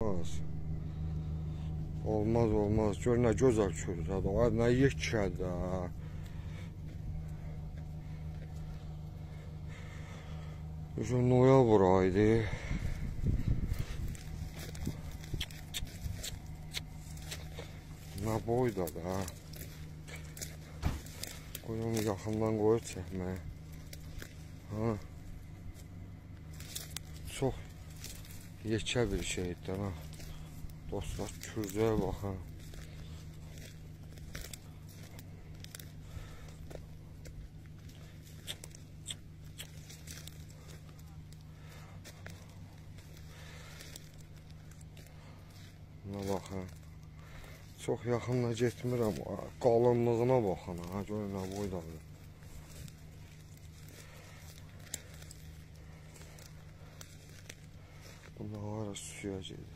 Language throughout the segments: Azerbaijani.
Olmaz. Gör nə gözəl kördür. Nə yekədir ha. Bizim noyabr aydı. Nə boydadır ha. Qoyun yaxından qoyur çəkməyə. Ha. Çox yekə bir şeydir ha. Dostlar, kürdəyə baxın. Buna baxın. Çox yaxınla getmirəm. Qalınlığına baxın ha. Görün nə boydadır. Bunda hara suya gedir.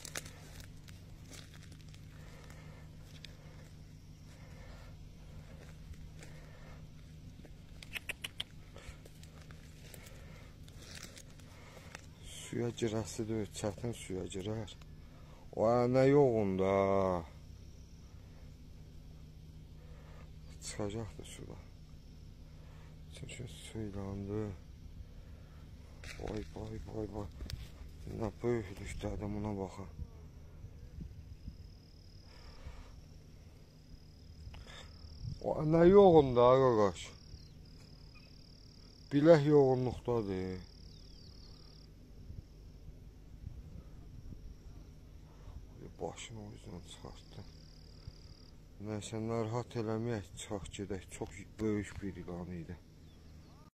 Suya girəsi deyil, çətin suya girər. O nə yoğunda. Çıxacaqdır suda. Çünki suylandı. Vay. Nə böyüklükdədir, buna baxın. O nə yoğunda qaqaş. Bilək yoğunluqdadır. Başını o yüzden çıxartdı. Nəysə, narahat eləməyək, çıxaq gedək. Çox böyük bir ilan idi.